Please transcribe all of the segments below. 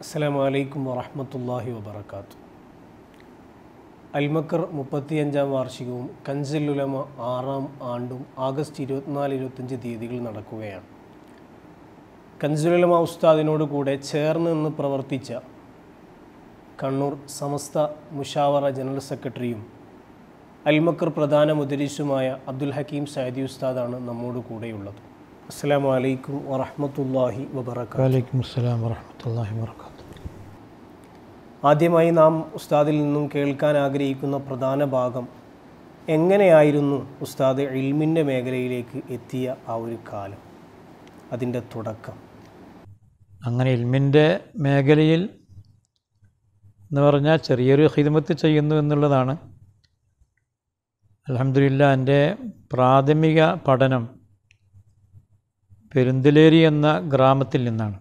അസ്സലാമു അലൈക്കും വറഹ്മത്തുള്ളാഹി വബറകാതുഹു. അൽമക്കർ 35-ാം വാർഷികവും കൻസുൽ ഉലമ 6-ാം ആണ്ടും ആഗസ്റ്റ് 24-25 തീയതികൾ നടക്കുകയാണ്. കൻസുൽ ഉലമ ഉസ്താദിനോട് കൂടെ ചേർന്ന് നിന്ന് പ്രവർത്തിച്ച കണ്ണൂർ സമസ്ത മുഷാവറ ജനറൽ സെക്രട്ടറിയും അൽമക്കർ പ്രധാന മുദരിസുമായ അബ്ദുൽ ഹക്കീം സഅദി ഉസ്താദാണ് നമ്മോട് കൂടെയുള്ളത്. അസ്സലാമു അലൈക്കും വറഹ്മത്തുള്ളാഹി വബറകാതുഹു. വഅലൈക്കും അസ്സലാം വറഹ്മത്തുള്ളാഹി വബറകാതുഹു. ആദ്യമായി നാം ഉസ്താദിൽ നിന്നും കേൾക്കാൻ ആഗ്രഹിക്കുന്ന പ്രധാന ഭാഗം, എങ്ങനെയായിരുന്നു ഉസ്താദ് ഇൽമിൻ്റെ മേഖലയിലേക്ക് എത്തിയ ആ ഒരു കാലം, അതിൻ്റെ തുടക്കം? അങ്ങനെ ഇൽമിൻ്റെ മേഖലയിൽ എന്ന് പറഞ്ഞാൽ ചെറിയൊരു ഖിദ്മത്ത് ചെയ്യുന്നു എന്നുള്ളതാണ്. അൽഹംദുലില്ലാ, എൻ്റെ പ്രാഥമിക പഠനം പെരുന്തലേരി എന്ന ഗ്രാമത്തിൽ നിന്നാണ്.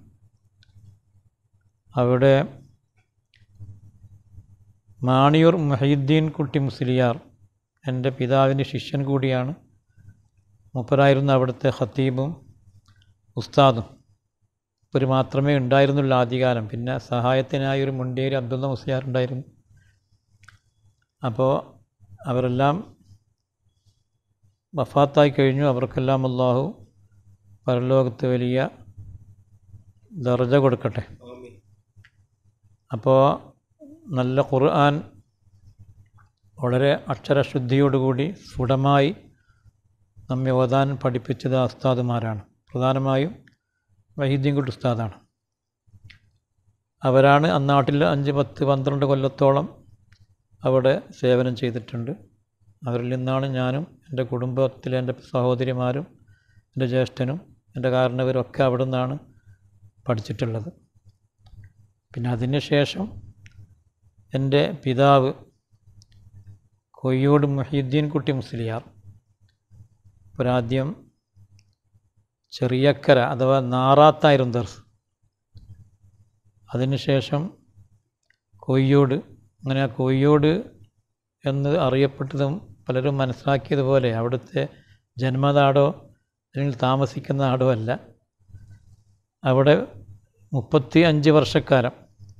അവിടെ മാണിയൂർ മുഹീദ്ദീൻ കുട്ടി മുസ്ലിയാർ എൻ്റെ പിതാവിൻ്റെ ശിഷ്യൻ കൂടിയാണ്. മൂപ്പരായിരുന്നു അവിടുത്തെ ഖത്തീബും ഉസ്താദും. ഒരു മാത്രമേ ഉണ്ടായിരുന്നുള്ളൂ ആദ്യകാലം. പിന്നെ സഹായത്തിനായി ഒരു മുണ്ടേരി അബ്ദുള്ള മുസ്ലിയാർ ഉണ്ടായിരുന്നു. അപ്പോൾ അവരെല്ലാം വഫാത്തായി കഴിഞ്ഞു. അവർക്കെല്ലാം അല്ലാഹു പരലോകത്ത് വലിയ ദർജ കൊടുക്കട്ടെ. അപ്പോൾ നല്ല ഖുർആൻ വളരെ അക്ഷരശുദ്ധിയോടുകൂടി സ്ഫുടമായി നമ്മെ ഓതാൻ പഠിപ്പിച്ചത് ഉസ്താദുമാരാണ്. പ്രധാനമായും വഹീദ്ദീൻ കുട്ടി ഉസ്താദാണ്. അവരാണ് അന്നാട്ടിൽ 5, 10, 12 കൊല്ലത്തോളം അവിടെ സേവനം ചെയ്തിട്ടുണ്ട്. അവരിൽ നിന്നാണ് ഞാനും എൻ്റെ കുടുംബത്തിലെ എൻ്റെ സഹോദരിമാരും എൻ്റെ ജ്യേഷ്ഠനും എൻ്റെ കാരണവരും ഒക്കെ അവിടെ നിന്നാണ് പഠിച്ചിട്ടുള്ളത്. പിന്നെ അതിന് ശേഷം എൻ്റെ പിതാവ് കൊയ്യോട് മുഹീദ്ദീൻ കുട്ടി മുസ്ലിയാർ ഒരാദ്യം ചെറിയക്കര അഥവാ നാറാത്തായിരുന്നു ദർസ്. അതിനുശേഷം കൊയ്യോട്. അങ്ങനെ ആ കൊയ്യോട് എന്ന് അറിയപ്പെട്ടതും പലരും മനസ്സിലാക്കിയതുപോലെ അവിടുത്തെ ജന്മനാടോ അല്ലെങ്കിൽ താമസിക്കുന്ന നാടോ അല്ല. അവിടെ 35 വർഷക്കാലം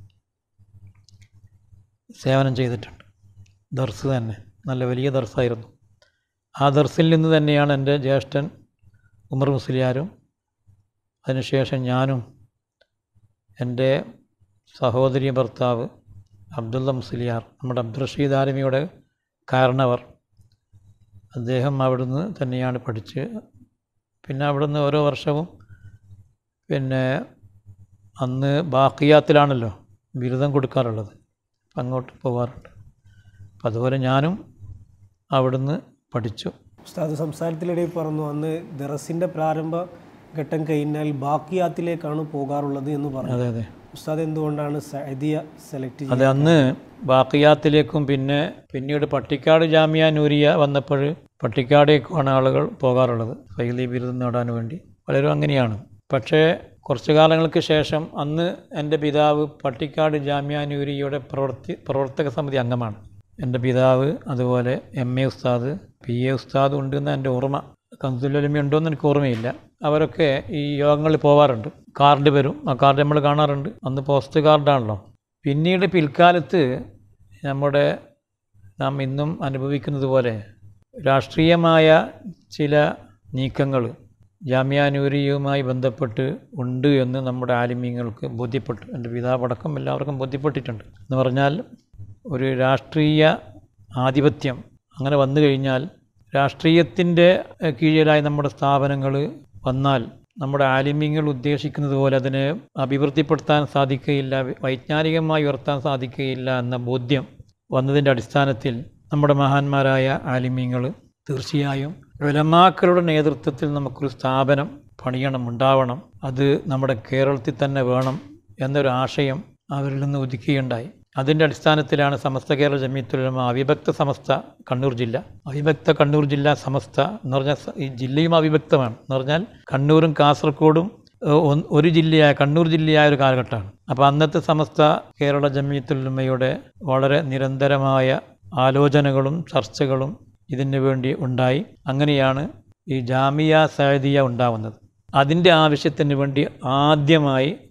സേവനം ചെയ്തിട്ടുണ്ട്. ദർസ് തന്നെ നല്ല വലിയ ദർസായിരുന്നു. ആ ദർസിൽ നിന്ന് തന്നെയാണ് എൻ്റെ ജ്യേഷ്ഠൻ ഉമർ മുസ്ലിയാരും അതിനുശേഷം ഞാനും എൻ്റെ സഹോദരി ഭർത്താവ് അബ്ദുള്ള മുസ്ലിയാർ, നമ്മുടെ അബ്ദുറഷീദ് ആലമിയുടെ കാരണവർ, അദ്ദേഹം അവിടുന്ന് തന്നെയാണ് പഠിച്ച്. പിന്നെ അവിടുന്ന് ഓരോ വർഷവും പിന്നെ അന്ന് ബാക്കിയാത്തിലാണല്ലോ ബിരുദം കൊടുക്കാറുള്ളത്, അങ്ങോട്ട് പോകാറുണ്ട്. അപ്പം അതുപോലെ ഞാനും അവിടുന്ന് പഠിച്ചു. ഉസ്താദ് സംസാരത്തിനിടയിൽ പറഞ്ഞു, അന്ന് ദറസിൻ്റെ പ്രാരംഭ ഘട്ടം കഴിഞ്ഞാൽ ബാക്കിയാത്തിലേക്കാണ് പോകാറുള്ളത് എന്ന് പറഞ്ഞു. അതെ അതെ. ഉസ്താദ് എന്തുകൊണ്ടാണ് സഅദിയ സെലക്ട് ചെയ്തത്? അതെ, അന്ന് ബാക്കിയാത്തിലേക്കും പിന്നീട് പട്ടിക്കാട് ജാമിയ നൂരിയ വന്നപ്പോൾ പട്ടിക്കാടേക്കുമാണ് ആളുകൾ പോകാറുള്ളത് ഫൈലി ബിരുദം നേടാൻ വേണ്ടി. പലരും അങ്ങനെയാണ്. പക്ഷേ കുറച്ച് കാലങ്ങൾക്ക് ശേഷം അന്ന് എൻ്റെ പിതാവ് പട്ടിക്കാട് ജാമിയ നൂരിയയുടെ പ്രവർത്തക സമിതി അംഗമാണ്. എൻ്റെ പിതാവ് അതുപോലെ MA ഉസ്താദ്, PA ഉസ്താദ് ഉണ്ടെന്ന് എൻ്റെ ഓർമ്മ. കൻസുൽ ഉലമ ഉണ്ടോയെന്ന് എനിക്ക് ഓർമ്മയില്ല. അവരൊക്കെ ഈ യോഗങ്ങളിൽ പോവാറുണ്ട്. കാർഡ് വരും, ആ കാർഡ് നമ്മൾ കാണാറുണ്ട്. അന്ന് പോസ്റ്റ് കാർഡാണല്ലോ. പിന്നീട് പിൽക്കാലത്ത് നാം ഇന്നും അനുഭവിക്കുന്നത് പോലെ രാഷ്ട്രീയമായ ചില നീക്കങ്ങൾ ജാമിയ നൂരിയയുമായി ബന്ധപ്പെട്ട് ഉണ്ട് എന്ന് നമ്മുടെ ആലിമീങ്ങൾക്ക് ബോധ്യപ്പെട്ടു. എൻ്റെ പിതാവടക്കം എല്ലാവർക്കും ബോധ്യപ്പെട്ടിട്ടുണ്ട്. എന്ന് പറഞ്ഞാൽ ഒരു രാഷ്ട്രീയ ആധിപത്യം അങ്ങനെ വന്നു കഴിഞ്ഞാൽ, രാഷ്ട്രീയത്തിൻ്റെ കീഴിലായി നമ്മുടെ സ്ഥാപനങ്ങൾ വന്നാൽ നമ്മുടെ ആലിമീങ്ങൾ ഉദ്ദേശിക്കുന്നത് പോലെ അതിനെ അഭിവൃദ്ധിപ്പെടുത്താൻ സാധിക്കുകയില്ല, വൈജ്ഞാനികമായി ഉയർത്താൻ സാധിക്കുകയില്ല എന്ന ബോധ്യം വന്നതിൻ്റെ അടിസ്ഥാനത്തിൽ നമ്മുടെ മഹാന്മാരായ ആലിമീങ്ങൾ തീർച്ചയായും ഉലമാക്കളുടെ നേതൃത്വത്തിൽ നമുക്കൊരു സ്ഥാപനം പണിയണം, ഉണ്ടാവണം, അത് നമ്മുടെ കേരളത്തിൽ തന്നെ വേണം എന്നൊരു ആശയം അവരിൽ നിന്ന് ഉദിക്കുകയുണ്ടായി. അതിൻ്റെ അടിസ്ഥാനത്തിലാണ് സമസ്ത കേരള ജമിയത്തുൽ ഉലമ അവിഭക്ത സമസ്ത കണ്ണൂർ ജില്ല, അവിഭക്ത കണ്ണൂർ ജില്ല സമസ്ത എന്ന് പറഞ്ഞാൽ ഈ ജില്ലയും അവിഭക്തമാണ്. എന്ന് പറഞ്ഞാൽ കണ്ണൂരും കാസർഗോഡും ഒരു ജില്ലയായ കണ്ണൂർ ജില്ലയായ ഒരു കാലഘട്ടമാണ്. അപ്പോൾ അന്നത്തെ സമസ്ത കേരള ജമിയത്തുൽ ഉലമയുടെ വളരെ നിരന്തരമായ ആലോചനകളും ചർച്ചകളും ഇതിനു വേണ്ടി ഉണ്ടായി. അങ്ങനെയാണ് ഈ ജാമിയ സഅദിയ ഉണ്ടാവുന്നത്. അതിൻ്റെ ആവശ്യത്തിന് വേണ്ടി ആദ്യമായി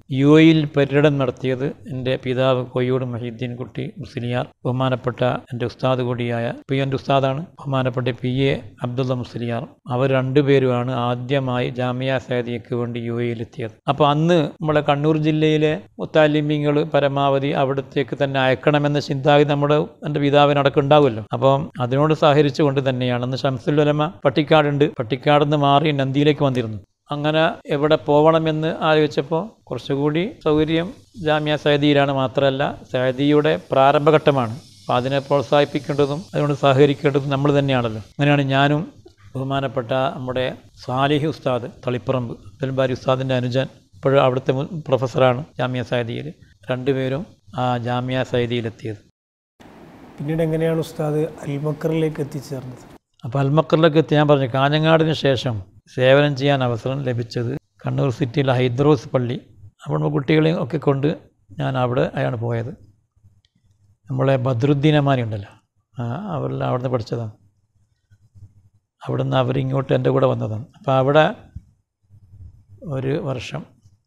UAE-യിൽ പര്യടനം നടത്തിയത് എൻ്റെ പിതാവ് കൊയ്യോട് മൊഹീദ്ദീൻ കുട്ടി മുസ്ലിയാർ, ബഹുമാനപ്പെട്ട എൻ്റെ ഉസ്താദ് കൂടിയായ എൻ്റെ ഉസ്താദാണ് ബഹുമാനപ്പെട്ട PA അബ്ദുള്ള മുസ്ലിയാർ. അവർ രണ്ടുപേരുമാണ് ആദ്യമായി ജാമിയ സഅദിയയ്ക്ക് വേണ്ടി UAE-യിൽ എത്തിയത്. അപ്പോൾ അന്ന് നമ്മളെ കണ്ണൂർ ജില്ലയിലെ മുത്താലിമീങ്ങൾ പരമാവധി അവിടത്തേക്ക് തന്നെ അയക്കണമെന്ന ചിന്താഗതി എൻ്റെ പിതാവിനടക്കം ഉണ്ടാവുമല്ലോ. അപ്പം അതിനോട് സഹകരിച്ചുകൊണ്ട് തന്നെയാണ് അന്ന് ശംസുൽ ഉലമ പട്ടിക്കാടുണ്ട്, പട്ടിക്കാട് നിന്ന് മാറി നന്ദിയിലേക്ക് വന്നിരുന്നു. അങ്ങനെ എവിടെ പോകണമെന്ന് ആലോചിച്ചപ്പോൾ കുറച്ചുകൂടി സൗകര്യം ജാമിയ സഅദിയിലാണ്. മാത്രമല്ല സഅദിയുടെ പ്രാരംഭഘട്ടമാണ്, അപ്പോൾ അതിനെ പ്രോത്സാഹിപ്പിക്കേണ്ടതും അതിനോട് സഹകരിക്കേണ്ടതും നമ്മൾ തന്നെയാണല്ലോ. അങ്ങനെയാണ് ഞാനും ബഹുമാനപ്പെട്ട നമ്മുടെ സാലിഹ് ഉസ്താദ് തളിപ്പറമ്പ് അബ്ദുൽ ബാരി ഉസ്താദിൻ്റെ അനുജൻ, ഇപ്പോഴും അവിടുത്തെ പ്രൊഫസറാണ് ജാമിയ സഅദിയിൽ, രണ്ടുപേരും ആ ജാമിയ സഅദിയിലെത്തിയത്. പിന്നീട് എങ്ങനെയാണ് ഉസ്താദ് അൽമക്കറിലേക്ക് എത്തിച്ചേർന്നത്? അപ്പോൾ അൽമക്കറിലേക്ക് എത്തി, ഞാൻ പറഞ്ഞു കാഞ്ഞങ്ങാടിന് ശേഷം സേവനം ചെയ്യാൻ അവസരം ലഭിച്ചത് കണ്ണൂർ സിറ്റിയിലെ ഹൈദ്രോസ് പള്ളി. അപ്പോൾ കുട്ടികളെയും ഒക്കെ കൊണ്ട് ഞാൻ അവിടെയാണ് പോയത്. നമ്മളെ ബദ്രുദ്ദീൻ അമാനി ഉണ്ടല്ലോ, അവരെല്ലാം അവിടെ നിന്ന് പഠിച്ചതാണ്. അവിടെ നിന്ന് അവരിങ്ങോട്ട് എൻ്റെ കൂടെ വന്നതാണ്. അപ്പോൾ അവിടെ ഒരു വർഷം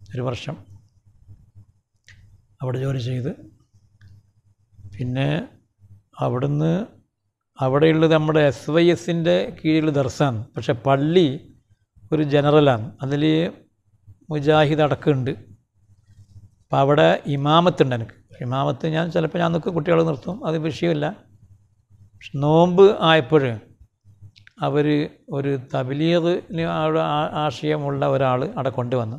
അവിടെ ജോലി ചെയ്ത്, പിന്നെ അവിടുന്ന് അവിടെയുള്ളത് നമ്മുടെ SYS-ൻ്റെ കീഴിൽ ദർസാണ്. പക്ഷേ പള്ളി ഒരു ജനറലാണ്, അതിൽ മുജാഹിദ് അടക്കമുണ്ട്. അപ്പോൾ അവിടെ ഇമാമത്തുണ്ട്. എനിക്ക് ഇമാമത്ത് ഞാൻ ചിലപ്പോൾ ഞാൻ നിൽക്കും, കുട്ടികളെ നിർത്തും, അത് വിഷയമില്ല. പക്ഷെ നോമ്പ് ആയപ്പോൾ അവർ ഒരു തബ്ലീഗിന് ആശയമുള്ള ഒരാൾ അവിടെ കൊണ്ടുവന്നു.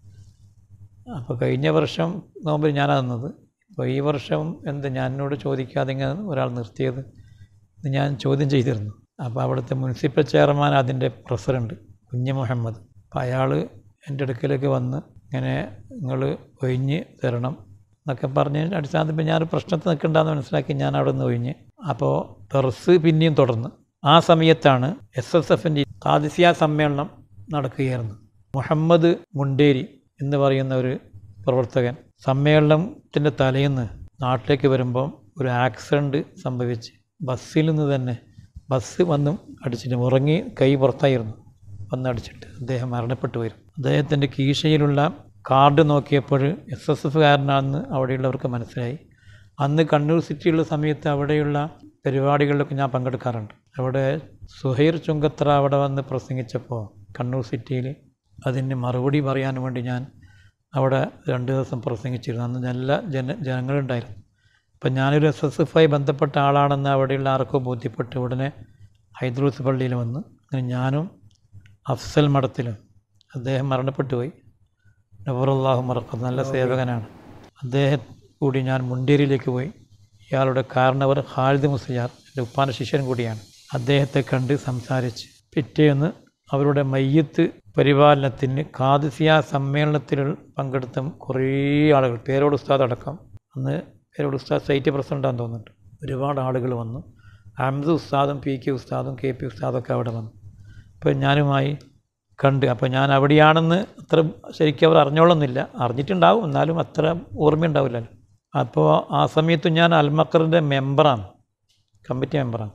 അപ്പോൾ കഴിഞ്ഞ വർഷം നോമ്പിൽ ഞാനാണ് നിന്നത്. അപ്പോൾ ഈ വർഷം ഞാൻ എന്നോട് ചോദിക്കാതെ ഇങ്ങനെ ഒരാൾ നിർത്തിയത് ഞാൻ ചോദ്യം ചെയ്തിരുന്നു. അപ്പോൾ അവിടുത്തെ മുനിസിപ്പൽ ചെയർമാൻ, അതിൻ്റെ പ്രസിഡൻറ്റ് കുഞ്ഞ് മുഹമ്മദ്, അപ്പോൾ അയാൾ എൻ്റെ അടുക്കലേക്ക് വന്ന് ഇങ്ങനെ നിങ്ങൾ ഒഴിഞ്ഞ് തരണം എന്നൊക്കെ പറഞ്ഞ് അടിസ്ഥാനത്തിൽ ഞാൻ പ്രശ്നത്തിൽ നിൽക്കണ്ടെന്ന് മനസ്സിലാക്കി ഞാൻ അവിടെ നിന്ന് ഒഴിഞ്ഞ്. അപ്പോൾ ദർസ് പിന്നെയും തുടർന്ന്. ആ സമയത്താണ് SSF-ൻ്റെ ഖാദിസിയ സമ്മേളനം നടക്കുകയായിരുന്നു. മുഹമ്മദ് മുണ്ടേരി എന്ന് പറയുന്ന ഒരു പ്രവർത്തകൻ സമ്മേളനത്തിൻ്റെ തലേന്ന് നാട്ടിലേക്ക് വരുമ്പം ഒരു ആക്സിഡൻറ്റ് സംഭവിച്ച് ബസ്സിൽ നിന്ന് തന്നെ ബസ് വന്നും അടിച്ചിട്ട് ഉറങ്ങി കൈ പുറത്തായിരുന്നു, വന്നടിച്ചിട്ട് അദ്ദേഹം മരണപ്പെട്ടു വരും. അദ്ദേഹത്തിൻ്റെ കീശയിലുള്ള കാർഡ് നോക്കിയപ്പോൾ SSF-കാരനാണെന്ന് അവിടെയുള്ളവർക്ക് മനസ്സിലായി. അന്ന് കണ്ണൂർ സിറ്റിയുള്ള സമയത്ത് അവിടെയുള്ള പരിപാടികളിലൊക്കെ ഞാൻ പങ്കെടുക്കാറുണ്ട്. അവിടെ സുഹൈർ ചുങ്കത്ര അവിടെ വന്ന് പ്രസംഗിച്ചപ്പോൾ കണ്ണൂർ സിറ്റിയിൽ അതിന് മറുപടി പറയാൻ വേണ്ടി ഞാൻ അവിടെ 2 ദിവസം പ്രസംഗിച്ചിരുന്നു. അന്ന് നല്ല ജനങ്ങളുണ്ടായിരുന്നു. അപ്പം ഞാനൊരു SSF-ആയി ബന്ധപ്പെട്ട ആളാണെന്ന് അവിടെയുള്ള ആർക്കോ ബോധ്യപ്പെട്ട് ഉടനെ ഹൈദ്രോസ് പള്ളിയിൽ വന്ന്, അങ്ങനെ ഞാനും അഫ്സൽ മഠത്തിലും, അദ്ദേഹം മരണപ്പെട്ടു പോയി, നബറുല്ലാഹു മറക്കത്ത്, നല്ല സേവകനാണ് അദ്ദേഹം കൂടി, ഞാൻ മുണ്ടേരിയിലേക്ക് പോയി. ഇയാളുടെ കാരണവർ ഖാലിദ് മുസ്ലിയാർ എൻ്റെ ഉപ്പാൻ്റെ ശിഷ്യൻ കൂടിയാണ്. അദ്ദേഹത്തെ കണ്ട് സംസാരിച്ച് പിറ്റേന്ന് അവരുടെ മയ്യത്ത് പരിപാലനത്തിന് ഖാദിസിയ സമ്മേളനത്തിൽ പങ്കെടുത്ത കുറേ ആളുകൾ, പേരോട് ഉസ്താദ് അടക്കം, അന്ന് പേരോട് ഉസ്താദ് സൈറ്റ് പ്രസിഡൻ്റാന്ന് തോന്നുന്നുണ്ട്, ഒരുപാട് ആളുകൾ വന്നു. ഹംസ ഉസ്താദും PK ഉസ്താദും KP ഉസ്താദൊക്കെ അവിടെ വന്നു. അപ്പോൾ ഞാനുമായി കണ്ട്. അപ്പോൾ ഞാൻ അവിടെയാണെന്ന് അത്ര ശരിക്കും അവർ അറിഞ്ഞോളന്നില്ല, അറിഞ്ഞിട്ടുണ്ടാവും, എന്നാലും അത്ര ഓർമ്മയുണ്ടാവില്ലല്ലോ. അപ്പോൾ ആ സമയത്ത് ഞാൻ അൽമക്കറിൻ്റെ മെമ്പറാണ്, കമ്മിറ്റി മെമ്പറാണ്.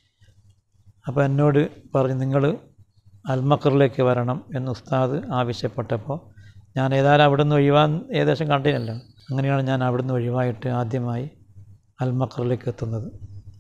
അപ്പോൾ എന്നോട് പറഞ്ഞു നിങ്ങൾ അൽമക്കറിലേക്ക് വരണം എന്ന് ഉസ്താദ് ആവശ്യപ്പെട്ടപ്പോൾ ഞാൻ ഏതായാലും അവിടെ നിന്ന് ഒഴിവാൻ ഏകദേശം കണ്ടിനല്ലോ. അങ്ങനെയാണ് ഞാൻ അവിടെ നിന്ന് ഒഴിവായിട്ട് ആദ്യമായി അൽമക്കറിലേക്ക് എത്തുന്നത്.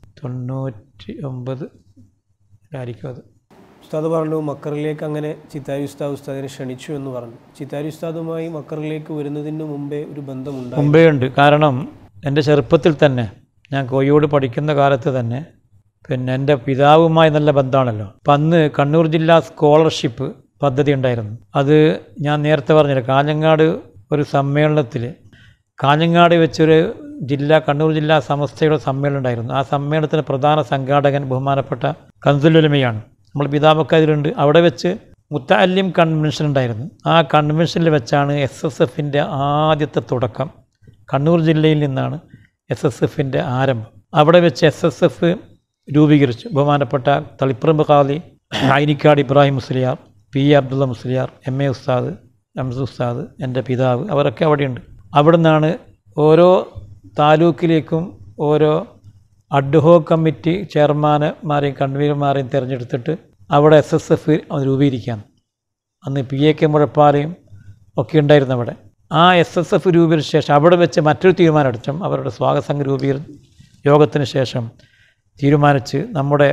99 അത്. ഉസ്താദ് പറഞ്ഞു മക്കറിലേക്ക് അങ്ങനെ ചിത്താരി ഉസ്താദിനെ ക്ഷണിച്ചു എന്ന് പറഞ്ഞു. ചിത്താരി ഉസ്താദുമായി മക്കറിലേക്ക് വരുന്നതിന് മുമ്പേ ഒരു ബന്ധമുണ്ടായി? മുമ്പേ ഉണ്ട്. കാരണം എൻ്റെ ചെറുപ്പത്തിൽ തന്നെ, ഞാൻ കോഴിക്കോട് പഠിക്കുന്ന കാലത്ത് തന്നെ, പിന്നെ എൻ്റെ പിതാവുമായി നല്ല ബന്ധമാണല്ലോ. അപ്പം അന്ന് കണ്ണൂർ ജില്ലാ സ്കോളർഷിപ്പ് പദ്ധതി ഉണ്ടായിരുന്നു. അത് ഞാൻ നേരത്തെ പറഞ്ഞില്ല, കാഞ്ഞങ്ങാട് ഒരു സമ്മേളനത്തിൽ, കാഞ്ഞങ്ങാട് വെച്ചൊരു കണ്ണൂർ ജില്ലാ സമസ്തയുടെ സമ്മേളനം ഉണ്ടായിരുന്നു. ആ സമ്മേളനത്തിന് പ്രധാന സംഘാടകൻ ബഹുമാനപ്പെട്ട കൻസുൽ ഉലമയാണ്, നമ്മൾ പിതാവൊക്കെ അതിലുണ്ട്. അവിടെ വെച്ച് മുത്തഅല്ലിം കൺവെൻഷൻ ഉണ്ടായിരുന്നു. ആ കൺവെൻഷനിൽ വെച്ചാണ് SSF-ൻ്റെ ആദ്യത്തെ തുടക്കം. കണ്ണൂർ ജില്ലയിൽ നിന്നാണ് SSF-ൻ്റെ ആരംഭം. അവിടെ വെച്ച് SSF രൂപീകരിച്ചു. ബഹുമാനപ്പെട്ട തളിപ്പറമ്പ് ഖാദി ഐനിക്കാട് ഇബ്രാഹിം മുസ്ലിയാർ, PA അബ്ദുള്ള മുസ്ലിയാർ, MA ഉസ്താദ്, ഹംസ ഉസ്താദ്, എൻ്റെ പിതാവ്, അവരൊക്കെ അവിടെയുണ്ട്. അവിടെ നിന്നാണ് ഓരോ താലൂക്കിലേക്കും ഓരോ അഡ്ഹോക് കമ്മിറ്റി ചെയർമാന്മാരെയും കൺവീനർമാരെയും തിരഞ്ഞെടുത്തിട്ട് അവിടെ SSF രൂപീകരിക്കുകയാണ്. അന്ന് PK മുഴപ്പാലയും ഒക്കെ ഉണ്ടായിരുന്നു അവിടെ. ആ SSF രൂപീകരിച്ച ശേഷം അവിടെ വെച്ച് മറ്റൊരു തീരുമാനം എടുത്തും അവരുടെ സ്വാഗതസംഘ യോഗത്തിന് ശേഷം തീരുമാനിച്ച് നമ്മുടെ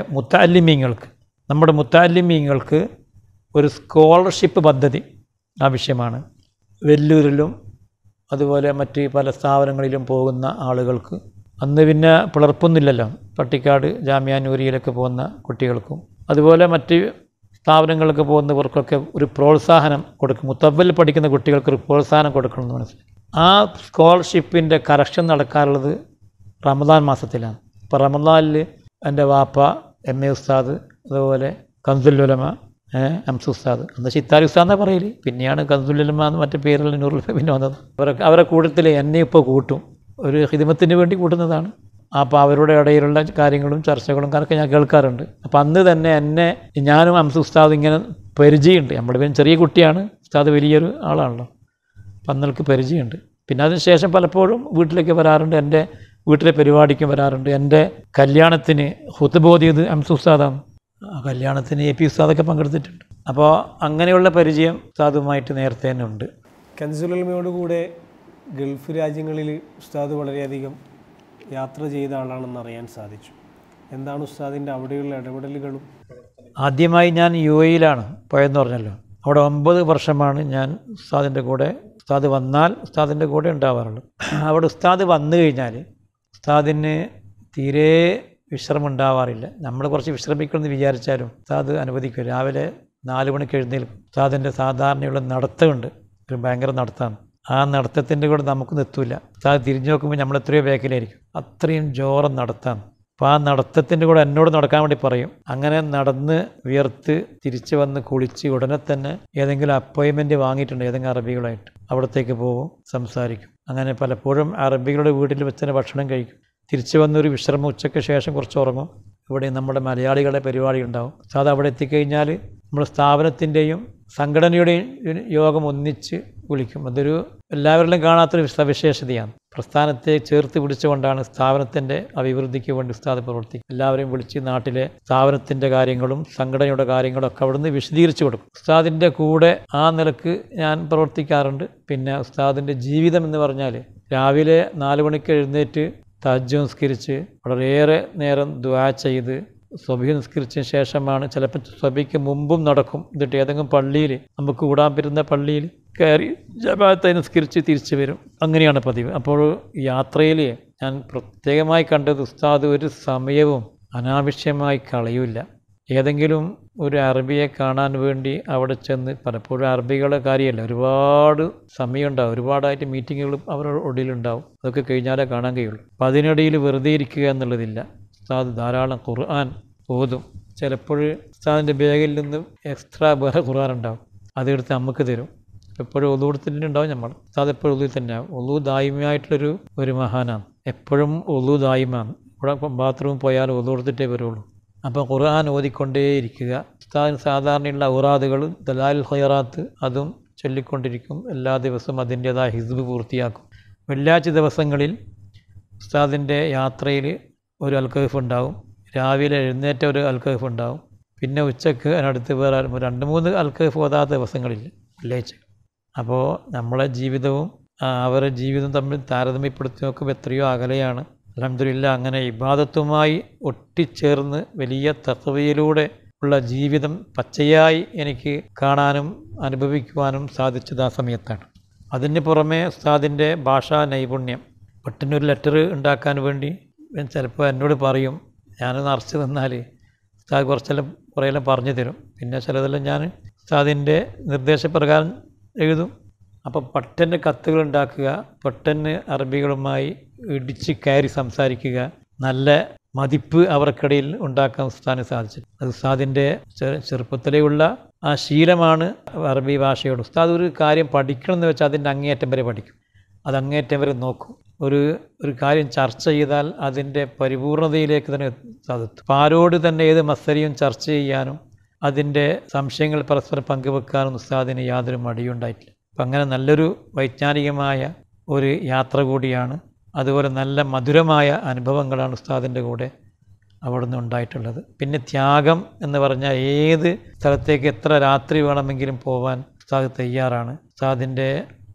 മുത്തഅല്ലിമീങ്ങൾക്ക് ഒരു സ്കോളർഷിപ്പ് പദ്ധതി ആവശ്യമാണ്. വെല്ലൂരിലും അതുപോലെ മറ്റ് പല സ്ഥാപനങ്ങളിലും പോകുന്ന ആളുകൾക്ക്, അന്ന് പിന്നെ പിളർപ്പൊന്നുമില്ലല്ലോ, പട്ടിക്കാട് ജാമിയ നൂരിയയിലൊക്കെ പോകുന്ന കുട്ടികൾക്കും അതുപോലെ മറ്റ് സ്ഥാപനങ്ങളിലൊക്കെ പോകുന്നവർക്കൊക്കെ ഒരു പ്രോത്സാഹനം കൊടുക്കും. മുത്തവ്വൽ പഠിക്കുന്ന കുട്ടികൾക്ക് ഒരു പ്രോത്സാഹനം കൊടുക്കണമെന്ന് മനസ്സിലായി. ആ സ്കോളർഷിപ്പിൻ്റെ കറക്ഷൻ നടക്കാറുള്ളത് റമദാൻ മാസത്തിലാണ്. അപ്പോൾ റമദാനിൽ എൻ്റെ വാപ്പ MA ഉസ്താദ്, അതുപോലെ കൻസുൽ ഉലമ അംസു ഉസ്താദ്, അന്ന് ചിത്താരി ഉസ്താദെന്നാണ് പറയല്, പിന്നെയാണ് കൻസുൽ ഉലമ എന്ന് മറ്റു പേരിൽ നൂറുൽ പിന്നെ വന്നത്. അവരുടെ കൂട്ടത്തിൽ എന്നെ ഇപ്പോൾ കൂട്ടും, ഒരു ഹിദ്മത്തിന് വേണ്ടി കൂട്ടുന്നതാണ്. അപ്പോൾ അവരുടെ ഇടയിലുള്ള കാര്യങ്ങളും ചർച്ചകളും കാര്യമൊക്കെ ഞാൻ കേൾക്കാറുണ്ട്. അപ്പോൾ അന്ന് തന്നെ എന്നെ ഞാനും അംസു ഉസ്താദ് ഇങ്ങനെ പരിചയമുണ്ട്. നമ്മുടെ പിന്നെ ചെറിയ കുട്ടിയാണ്, ഉസ്താദ് വലിയൊരു ആളാണല്ലോ, അപ്പം അന്നൾക്ക് പരിചയമുണ്ട്. പിന്നെ അതിന് ശേഷം പലപ്പോഴും വീട്ടിലേക്ക് വരാറുണ്ട്, എൻ്റെ വീട്ടിലെ പരിപാടിക്ക് വരാറുണ്ട്. എൻ്റെ കല്യാണത്തിന് ഖുത്ബ ഓതിയത് അംസു ഉസ്താദാണ്. ആ കല്യാണത്തിന് AP ഉസ്താദൊക്കെ പങ്കെടുത്തിട്ടുണ്ട്. അപ്പോൾ അങ്ങനെയുള്ള പരിചയം ഉസ്താദുമായിട്ട് നേരത്തെ തന്നെ ഉണ്ട്. കൻസുൽ ഉലമയോട് കൂടെ ഗൾഫ് രാജ്യങ്ങളിൽ ഉസ്താദ് വളരെയധികം യാത്ര ചെയ്ത ആളാണെന്ന് അറിയാൻ സാധിച്ചു. എന്താണ് ഉസ്താദിൻ്റെ അവിടെയുള്ള ഇടപെടലുകളും? ആദ്യമായി ഞാൻ UAE പോയെന്ന് പറഞ്ഞല്ലോ. അവിടെ 9 വർഷമാണ് ഞാൻ ഉസ്താദിൻ്റെ കൂടെ, ഉസ്താദ് വന്നാൽ ഉസ്താദിൻ്റെ കൂടെ ഉണ്ടാവാറുള്ളൂ. അവിടെ ഉസ്താദ് വന്നു കഴിഞ്ഞാൽ ഉസ്താദിന് തീരെ വിശ്രമം ഉണ്ടാവാറില്ല. നമ്മൾ കുറച്ച് വിശ്രമിക്കണമെന്ന് വിചാരിച്ചാലും ഉസ്താദ് അനുവദിക്കും. രാവിലെ 4 മണിക്ക് എഴുന്നേൽക്കും. ഉസ്താദിൻ്റെ സാധാരണയുള്ള നടത്തമുണ്ട്, ഒരു ഭയങ്കര നടത്തമാണ്. ആ നടത്തത്തിൻ്റെ കൂടെ നമുക്കൊന്നും എത്തൂല. ഉസ്താദ് തിരിഞ്ഞു നോക്കുമ്പോൾ നമ്മൾ എത്രയോ ബാക്കിലായിരിക്കും, അത്രയും ജോറം നടത്താം. അപ്പോൾ ആ നടത്തത്തിൻ്റെ കൂടെ എന്നോട് നടക്കാൻ വേണ്ടി പറയും. അങ്ങനെ നടന്ന് വിയർത്ത് തിരിച്ച് വന്ന് കുളിച്ച് ഉടനെ തന്നെ ഏതെങ്കിലും അപ്പോയിൻമെൻറ്റ് വാങ്ങിയിട്ടുണ്ട് ഏതെങ്കിലും അറബികളായിട്ട്, അവിടത്തേക്ക് പോകും, സംസാരിക്കും. അങ്ങനെ പലപ്പോഴും അറബികളുടെ വീട്ടിൽ വെച്ച് തന്നെ ഭക്ഷണം കഴിക്കും. തിരിച്ച് വന്നൊരു വിശ്രമം, ഉച്ചയ്ക്ക് ശേഷം കുറച്ച് ഉറങ്ങും. ഇവിടെ നമ്മുടെ മലയാളികളുടെ പരിപാടി ഉണ്ടാവും. സാധാ അവിടെ എത്തിക്കഴിഞ്ഞാൽ നമ്മുടെ സ്ഥാപനത്തിൻ്റെയും സംഘടനയുടെയും യോഗം ഒന്നിച്ച് വിളിക്കും. അതൊരു എല്ലാവരിലും കാണാത്തൊരു സവിശേഷതയാണ്. പ്രസ്ഥാനത്തെ ചേർത്ത് പിടിച്ചുകൊണ്ടാണ് സ്ഥാപനത്തിൻ്റെ അഭിവൃദ്ധിക്ക് വേണ്ടി ഉസ്താദ് പ്രവർത്തിക്കും. എല്ലാവരെയും വിളിച്ച് നാട്ടിലെ സ്ഥാപനത്തിൻ്റെ കാര്യങ്ങളും സംഘടനയുടെ കാര്യങ്ങളും ഒക്കെ അവിടുന്ന് വിശദീകരിച്ചു കൊടുക്കും. ഉസ്താദിൻ്റെ കൂടെ ആ നിലക്ക് ഞാൻ പ്രവർത്തിക്കാറുണ്ട്. പിന്നെ ഉസ്താദിൻ്റെ ജീവിതം എന്ന് പറഞ്ഞാൽ രാവിലെ 4 മണിക്ക് എഴുന്നേറ്റ് തഹജ്ജുദ് നിസ്കരിച്ച് വളരെയേറെ നേരം ദുആ ചെയ്ത് സ്വബഹി നിസ്കരിച്ചതിന് ശേഷമാണ്, ചിലപ്പോൾ സ്വബഹിക്ക് മുമ്പും നടക്കും. എന്നിട്ട് ഏതെങ്കിലും പള്ളിയിൽ നമുക്ക് കൂടാൻ പറ്റുന്ന പള്ളിയിൽ കയറി ജമാഅത്തായി നിസ്കരിച്ച് തിരിച്ചു വരും. അങ്ങനെയാണ് പതിവ്. അപ്പോൾ യാത്രയിൽ ഞാൻ പ്രത്യേകമായി കണ്ടത് ഉസ്താദ് ഒരു സമയവും അനാവശ്യമായി കളയില്ല. ഏതെങ്കിലും ഒരു അറബിയെ കാണാൻ വേണ്ടി അവിടെ ചെന്ന്, പലപ്പോഴും അറബികളുടെ കാര്യമല്ല, ഒരുപാട് സമയമുണ്ടാവും, ഒരുപാടായിട്ട് മീറ്റിങ്ങുകളും അവരുടെ ഒടിയിലുണ്ടാവും. അതൊക്കെ കഴിഞ്ഞാലേ കാണാൻ കഴിയുള്ളൂ. അപ്പോൾ അതിനിടയിൽ വെറുതെ ഇരിക്കുക എന്നുള്ളതില്ല. ഉസ്താദ് ധാരാളം ഖുർആൻ ഓതും. ചിലപ്പോൾ ഉസ്താദിൻ്റെ ബാഗിൽ നിന്ന് എക്സ്ട്രാ വേറെ ഖുർആൻ ഉണ്ടാവും, അതെടുത്ത് നമുക്ക് തരും. എപ്പോഴും ഒളു കൊടുത്തിട്ടുണ്ടാവും നമ്മൾ. ഉസ്താദ് എപ്പോഴും ഒളു തന്നെയാവും. ഒളു ദായിമയായിട്ടുള്ളൊരു മഹാനാണ്. എപ്പോഴും ഒളു ദായിമാണ്. ഇവിടെ ബാത്റൂമിൽ പോയാൽ ഒളു കൊടുത്തിട്ടേ വരുള്ളൂ. അപ്പോൾ ഖുർആൻ ഓതിക്കൊണ്ടേയിരിക്കുക. ഉസ്താദിന് സാധാരണയുള്ള ഔറാദുകൾ ദലാലുൽ ഖൈറാത്ത് അതും ചൊല്ലിക്കൊണ്ടിരിക്കും. എല്ലാ ദിവസവും അതിൻ്റേതായ ഹിസ്ബ് പൂർത്തിയാക്കും. വെള്ളിയാഴ്ച ദിവസങ്ങളിൽ ഉസ്താദിൻ്റെ യാത്രയിൽ ഒരു അൽക്കഹഫ് ഉണ്ടാവും. രാവിലെ എഴുന്നേറ്റ ഒരു അൽക്കഹഫ് ഉണ്ടാവും. പിന്നെ ഉച്ചക്ക് അതിനടുത്ത് വേറെ 2-3 അൽക്കഹഫ് ഓതാത്ത ദിവസങ്ങളില്ല വെള്ളിയാഴ്ച. അപ്പോൾ നമ്മളെ ജീവിതവും അവരുടെ ജീവിതവും തമ്മിൽ താരതമ്യപ്പെടുത്തി നോക്കുമ്പോൾ എത്രയോ അകലെയാണ്. അൽഹംദുലില്ലാ, അങ്ങനെ ഇബാദത്തുമായി ഒട്ടിച്ചേർന്ന് വലിയ തഖ്വയിലൂടെ ഉള്ള ജീവിതം പച്ചയായി എനിക്ക് കാണാനും അനുഭവിക്കുവാനും സാധിച്ചത് ആ സമയത്താണ്. അതിന് പുറമെ ഉസ്താദിൻ്റെ ഭാഷാ നൈപുണ്യം. പെട്ടെന്നൊരു ലെറ്റർ ഉണ്ടാക്കാൻ വേണ്ടി ചിലപ്പോൾ എന്നോട് പറയും, ഞാനൊന്ന് അറച്ച് തന്നാൽ ഉസ്താദ് കുറേയെല്ലാം പറഞ്ഞു തരും. പിന്നെ ചിലതെല്ലാം ഞാൻ ഉസ്താദിൻ്റെ നിർദ്ദേശപ്രകാരം എഴുതും. അപ്പോൾ പെട്ടെന്ന് കത്തുകൾ ഉണ്ടാക്കുക, പെട്ടെന്ന് അറബികളുമായി ഇടിച്ച് കയറി സംസാരിക്കുക, നല്ല മതിപ്പ് അവർക്കിടയിൽ ഉണ്ടാക്കാൻ ഉസ്താദിന് സാധിച്ചു. അത് ഉസ്താദിൻ്റെ ചെറുപ്പത്തിലെയുള്ള ആ ശീലമാണ് അറബി ഭാഷയോട്. ഉസ്താദ് ഒരു കാര്യം പഠിക്കണമെന്ന് വെച്ചാൽ അതിൻ്റെ അങ്ങേയറ്റം വരെ പഠിക്കും, അത് അങ്ങേയറ്റം വരെ നോക്കും. ഒരു കാര്യം ചർച്ച ചെയ്താൽ അതിൻ്റെ പരിപൂർണതയിലേക്ക് തന്നെ സാധിക്കും. അപ്പോൾ ആരോട് തന്നെ ഏത് മസലയും ചർച്ച ചെയ്യാനും അതിൻ്റെ സംശയങ്ങൾ പരസ്പരം പങ്കുവെക്കാനും ഉസ്താദിന് യാതൊരു മടിയുണ്ടായിട്ടില്ല. അപ്പം അങ്ങനെ നല്ലൊരു വൈജ്ഞാനികമായ ഒരു യാത്ര കൂടിയാണ്. അതുപോലെ നല്ല മധുരമായ അനുഭവങ്ങളാണ് ഉസ്താദിൻ്റെ കൂടെ അവിടുന്ന് ഉണ്ടായിട്ടുള്ളത്. പിന്നെ ത്യാഗം എന്ന് പറഞ്ഞാൽ ഏത് സ്ഥലത്തേക്ക് എത്ര രാത്രി വേണമെങ്കിലും പോകാൻ ഉസ്താദ് തയ്യാറാണ്. ഉസ്താദിൻ്റെ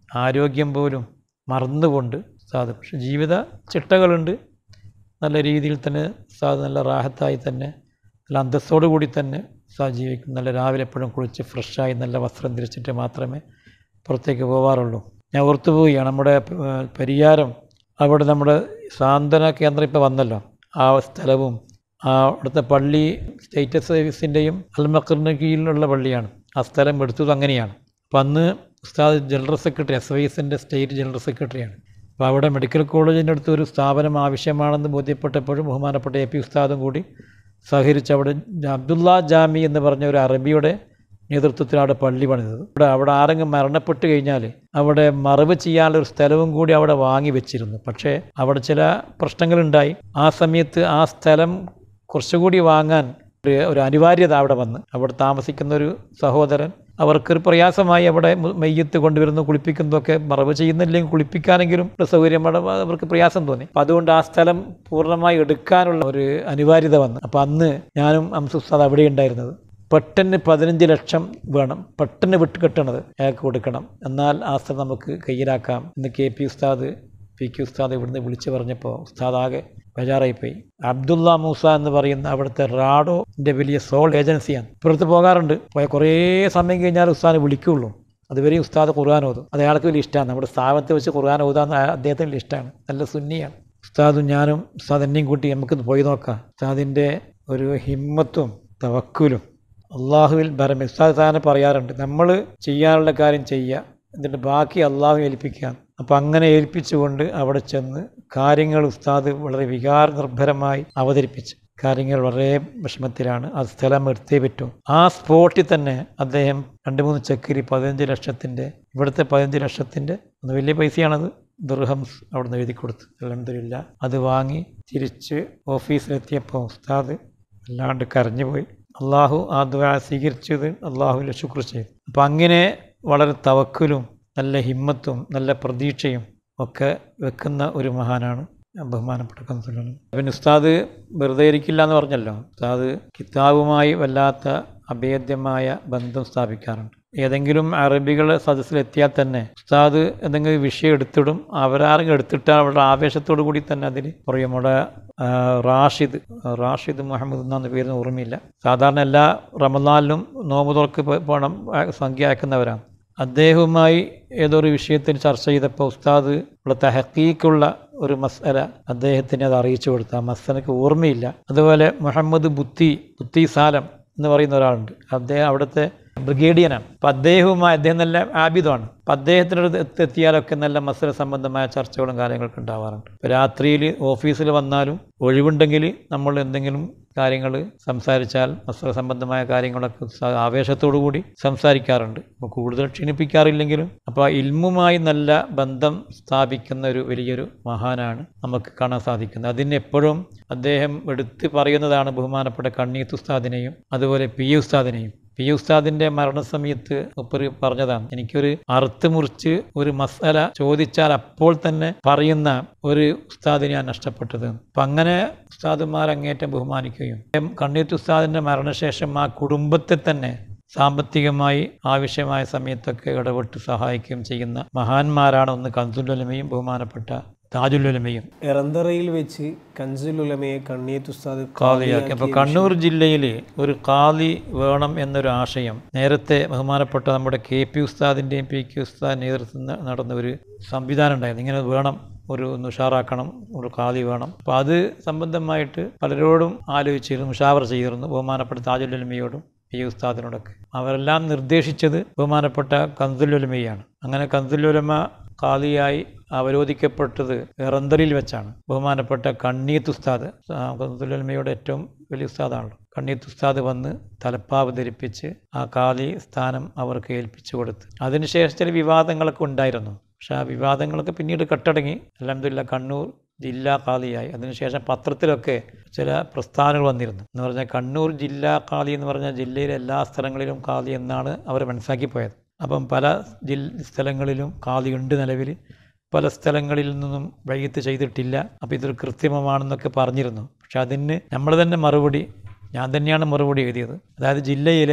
ആരോഗ്യം പോലും മറന്നുകൊണ്ട് ഉസ്താദ്, പക്ഷെ ജീവിത ചിട്ടകളുണ്ട്. നല്ല രീതിയിൽ തന്നെ ഉസ്താദ് നല്ല റാഹത്തായി തന്നെ നല്ല അന്തസ്സോടു കൂടി തന്നെ ഉസ്താദ് ജീവിക്കും. നല്ല രാവിലെ എപ്പോഴും കുളിച്ച് ഫ്രഷായി നല്ല വസ്ത്രം ധരിച്ചിട്ട് മാത്രമേ പുറത്തേക്ക് പോകാറുള്ളൂ. ഞാൻ ഓർത്തുപോവുകയാണ്, നമ്മുടെ പരിയാരം അവിടെ നമ്മുടെ സാന്ത്വന കേന്ദ്രം ഇപ്പോൾ വന്നല്ലോ, ആ സ്ഥലവും അവിടുത്തെ പള്ളി സ്റ്റേറ്റ് സർവീസിൻ്റെയും അൽമക്കറിന് കീഴിലുള്ള പള്ളിയാണ്. ആ സ്ഥലം എടുത്തത് അങ്ങനെയാണ്. അപ്പം അന്ന് ഉസ്താദ് ജനറൽ സെക്രട്ടറി, SYSൻ്റെ സ്റ്റേറ്റ് ജനറൽ സെക്രട്ടറിയാണ്. അപ്പോൾ അവിടെ മെഡിക്കൽ കോളേജിൻ്റെ അടുത്ത് ഒരു സ്ഥാപനം ആവശ്യമാണെന്ന് ബോധ്യപ്പെട്ടപ്പോഴും ബഹുമാനപ്പെട്ട AP ഉസ്താദും കൂടി സഹകരിച്ച് അവിടെ അബ്ദുള്ള ജാമി എന്ന് പറഞ്ഞ ഒരു അറബിയുടെ നേതൃത്വത്തിൽ അവിടെ പള്ളി പണിതത്. അവിടെ ആരെങ്കിലും മരണപ്പെട്ട് കഴിഞ്ഞാൽ അവിടെ മറവ് ചെയ്യാനുള്ള ഒരു സ്ഥലവും കൂടി അവിടെ വാങ്ങി വെച്ചിരുന്നു. പക്ഷേ അവിടെ ചില പ്രശ്നങ്ങളുണ്ടായി. ആ സമയത്ത് ആ സ്ഥലം കുറച്ചുകൂടി വാങ്ങാൻ ഒരു അനിവാര്യത അവിടെ വന്ന്, അവിടെ താമസിക്കുന്ന ഒരു സഹോദരൻ അവർക്കൊരു പ്രയാസമായി. അവിടെ മെയ്യത്ത് കൊണ്ടുവരുന്നു, കുളിപ്പിക്കുന്നതൊക്കെ മറവ് ചെയ്യുന്നില്ലെങ്കിൽ കുളിപ്പിക്കാനെങ്കിലും സൗകര്യം അവർക്ക് പ്രയാസം തോന്നി. അപ്പം അതുകൊണ്ട് ആ സ്ഥലം പൂർണ്ണമായി എടുക്കാനുള്ള ഒരു അനിവാര്യത വന്നു. അപ്പം അന്ന് ഞാനും അംസുസ്താദ് അവിടെ ഉണ്ടായിരുന്നത്. പെട്ടെന്ന് 15 ലക്ഷം വേണം, പെട്ടെന്ന് വിട്ടുകെട്ടണത് അയാൾക്ക് കൊടുക്കണം, എന്നാൽ ആ സ്ഥലം നമുക്ക് കയ്യിലാക്കാം എന്ന് KP ഉസ്താദ് PQ ഉസ്താദ് ഇവിടുന്ന് വിളിച്ച് പറഞ്ഞപ്പോൾ ഉസ്താദ് ആകെ ബേജാറായിപ്പോയി. അബ്ദുള്ള മൂസ എന്ന് പറയുന്ന അവിടുത്തെ റാഡോൻ്റെ വലിയ സോൾ ഏജൻസിയാണ്. ഇപ്പുറത്ത് പോകാറുണ്ട്. പോയ കുറേ സമയം കഴിഞ്ഞാൽ ഉസ്താദിനെ വിളിക്കുകയുള്ളൂ. അതുവരെ ഉസ്താദ് ഖുർആൻ ഓതും. അത് അയാൾക്ക് വലിയ ഇഷ്ടമാണ്. നമ്മുടെ സ്ഥാപനത്തിൽ വെച്ച് ഖുർആൻ ഓതാന്ന് അദ്ദേഹത്തിന് വലിയ ഇഷ്ടമാണ്. നല്ല സുന്നിയാണ്. ഉസ്താദും ഞാനും ഉസ്താദ് എന്നെയും കൂട്ടി നമുക്കൊന്ന് പോയി നോക്കാം. ഉസ്താദിൻ്റെ ഒരു ഹിമ്മത്തും തവക്കുലും അള്ളാഹുവിൽ ഭരമേ. ഉസ്താദ് സാധനം പറയാറുണ്ട്, നമ്മൾ ചെയ്യാനുള്ള കാര്യം ചെയ്യുക, എന്നിട്ട് ബാക്കി അള്ളാഹു ഏൽപ്പിക്കുക. അപ്പം അങ്ങനെ ഏൽപ്പിച്ചുകൊണ്ട് അവിടെ ചെന്ന് കാര്യങ്ങൾ ഉസ്താദ് വളരെ വികാരനിർഭരമായി അവതരിപ്പിച്ചു. കാര്യങ്ങൾ വളരെ വിഷമത്തിലാണ്, ആ സ്ഥലം എടുത്തേ പറ്റും. ആ സ്പോട്ടിൽ തന്നെ അദ്ദേഹം 2-3 ചെക്കിൽ 15 ലക്ഷത്തിൻ്റെ, ഇവിടുത്തെ 15 ലക്ഷത്തിൻ്റെ ഒന്ന് വലിയ പൈസയാണത്, ദിർഹംസ് അവിടെ നിന്ന് എഴുതി കൊടുത്തു. അൽഹംദുലില്ലാ അത് വാങ്ങി തിരിച്ച് ഓഫീസിലെത്തിയപ്പോൾ ഉസ്താദ് അല്ലാണ്ട് കരഞ്ഞുപോയി. അള്ളാഹു ആ ദുആ സ്വീകരിച്ചത് അള്ളാഹുവിൽ ശുക്ർ ചെയ്തു. അപ്പം അങ്ങനെ വളരെ തവക്കുലും നല്ല ഹിമ്മത്തും നല്ല പ്രതീക്ഷയും ഒക്കെ വെക്കുന്ന ഒരു മഹാനാണ് ബഹുമാനപ്പെട്ട കൻസുൽ. പിന്നെ ഉസ്താദ് വെറുതെ ഇരിക്കില്ല എന്ന് പറഞ്ഞല്ലോ. ഉസ്താദ് കിതാബുമായി വല്ലാത്ത അഭേദ്യമായ ബന്ധം സ്ഥാപിക്കാറുണ്ട്. ഏതെങ്കിലും അറബികളെ സദസ്സിലെത്തിയാൽ തന്നെ ഉസ്താദ് എന്തെങ്കിലും വിഷയം എടുത്തിടും. അവരാരെങ്കിലും എടുത്തിട്ട് അവരുടെ ആവേശത്തോടു കൂടി തന്നെ അതിന് പറയും. നമ്മുടെ റാഷിദ് മുഹമ്മദ് എന്ന പേരിന് ഓർമ്മയില്ല. സാധാരണ എല്ലാ റമദാനിലും നോമ്പ് തുറക്ക് പണം സംഖ്യ അയക്കുന്നവരാണ്. അദ്ദേഹവുമായി ഏതൊരു വിഷയത്തിന് ചർച്ച ചെയ്തപ്പോൾ ഉസ്താദ് ഇവിടെ തഹക്കീക്കുള്ള ഒരു മസ്അല അദ്ദേഹത്തിന് അത് അറിയിച്ചു കൊടുത്തു. ആ മസ്അലക്ക് ഓർമ്മയില്ല. അതുപോലെ മുഹമ്മദ് ബുത്തി സാലം എന്ന് പറയുന്ന ഒരാളുണ്ട്. അദ്ദേഹം അവിടുത്തെ ബ്രിഗേഡിയനാണ്. അപ്പം അദ്ദേഹം നല്ല ആബിദമാണ്. അപ്പം അദ്ദേഹത്തിനടുത്ത് എത്തിയാലൊക്കെ നല്ല മസ്അല സംബന്ധമായ ചർച്ചകളും കാര്യങ്ങളൊക്കെ ഉണ്ടാവാറുണ്ട്. ഇപ്പോൾ രാത്രിയിൽ ഓഫീസിൽ വന്നാലും ഒഴിവുണ്ടെങ്കിൽ നമ്മൾ എന്തെങ്കിലും കാര്യങ്ങൾ സംസാരിച്ചാൽ മസ്അല സംബന്ധമായ കാര്യങ്ങളൊക്കെ ആവേശത്തോടു കൂടി സംസാരിക്കാറുണ്ട്. അപ്പോൾ കൂടുതൽ ക്ഷീണിപ്പിക്കാറില്ലെങ്കിലും അപ്പോൾ ഇൽമുമായി നല്ല ബന്ധം സ്ഥാപിക്കുന്ന ഒരു വലിയൊരു മഹാനാണ് നമുക്ക് കാണാൻ സാധിക്കുന്നത്. അതിനെപ്പോഴും അദ്ദേഹം എടുത്ത് പറയുന്നതാണ് ബഹുമാനപ്പെട്ട കണ്ണീത്ത് ഉസ്താദിനെയും അതുപോലെ PA ഉസ്താദിനെയും. PA ഉസ്താദിൻ്റെ മരണസമയത്ത് മുപ്പര് പറഞ്ഞതാണ്, എനിക്കൊരു അറുത്ത് മുറിച്ച് ഒരു മസ്അല ചോദിച്ചാൽ അപ്പോൾ തന്നെ പറയുന്ന ഒരു ഉസ്താദിനെ ഞാൻ നഷ്ടപ്പെട്ടത്. അപ്പം അങ്ങനെ ഉസ്താദുമാർ അങ്ങേറ്റം ബഹുമാനിക്കുകയും കണ്ണീത്ത് ഉസ്താദിൻ്റെ മരണശേഷം ആ കുടുംബത്തെ തന്നെ സാമ്പത്തികമായി ആവശ്യമായ സമയത്തൊക്കെ ഇടപെട്ട് സഹായിക്കുകയും ചെയ്യുന്ന മഹാന്മാരാണ് ഒന്ന് കൻസുൽ ഉലമയും ബഹുമാനപ്പെട്ട താജുൽ ഉലമയും. എറന്തറയിൽ വെച്ച് കൻസുൽ ഉലമയെ കണ്ണീത്ത് ഉസ്താദ് ഖാദിയാക്കി. അപ്പോൾ കണ്ണൂർ ജില്ലയിൽ ഒരു ഖാദി വേണം എന്നൊരു ആശയം നേരത്തെ ബഹുമാനപ്പെട്ട നമ്മുടെ KP ഉസ്താദിൻ്റെയും PQ ഉസ്താദിൻ്റെ നേതൃത്വത്തിൽ നടന്ന ഒരു സംവിധാനം ഉണ്ടായിരുന്നു. ഇങ്ങനെ വേണം, ഒന്ന് ഉഷാറാക്കണം, ഒരു ഖാദി വേണം. അപ്പോൾ അത് സംബന്ധമായിട്ട് പലരോടും ആലോചിച്ചിരുന്നു, മുഷാവറ ചെയ്തിരുന്നു. ബഹുമാനപ്പെട്ട താജുൽ ഉലമയോടും PA ഉസ്താദിനോടൊക്കെ അവരെല്ലാം നിർദ്ദേശിച്ചത് ബഹുമാനപ്പെട്ട കൻസുൽ ഉലമയാണ്. അങ്ങനെ കൻസുൽ ഉലമ ഖാദിയായി അവരോധിക്കപ്പെട്ടത് എറന്തറിൽ വെച്ചാണ്. ബഹുമാനപ്പെട്ട കണ്ണീത്ത് ഉസ്താദ്, കൻസുൽ ഉലമയുടെ ഏറ്റവും വലിയ ഉസ്താദാണല്ലോ, കണ്ണീത്ത് ഉസ്താദ് വന്ന് തലപ്പാവ് ധരിപ്പിച്ച് ആ ഖാദി സ്ഥാനം അവർക്ക് ഏൽപ്പിച്ചു കൊടുത്ത്. അതിനുശേഷം ചില വിവാദങ്ങളൊക്കെ ഉണ്ടായിരുന്നു. പക്ഷെ ആ വിവാദങ്ങളൊക്കെ പിന്നീട് കെട്ടടങ്ങി. അൽഹംദുലില്ലാ കണ്ണൂർ ജില്ലാ ഖാദിയായി. അതിനുശേഷം പത്രത്തിലൊക്കെ ചില പ്രസ്ഥാനങ്ങൾ വന്നിരുന്നു. എന്ന് പറഞ്ഞാൽ കണ്ണൂർ ജില്ലാ ഖാദി എന്ന് പറഞ്ഞാൽ ജില്ലയിലെ എല്ലാ സ്ഥലങ്ങളിലും ഖാദി എന്നാണ് അവർ മനസ്സിലാക്കിപ്പോയത്. അപ്പം പല സ്ഥലങ്ങളിലും ഖാദി ഉണ്ട് നിലവിൽ, പല സ്ഥലങ്ങളിൽ നിന്നും ബൈഅത്ത് ചെയ്തിട്ടില്ല. അപ്പോൾ ഇതൊരു കൃത്രിമമാണെന്നൊക്കെ പറഞ്ഞിരുന്നു. പക്ഷെ അതിന് നമ്മൾ തന്നെ ഞാൻ തന്നെയാണ് മറുപടി എഴുതിയത്. അതായത് ജില്ലയിലെ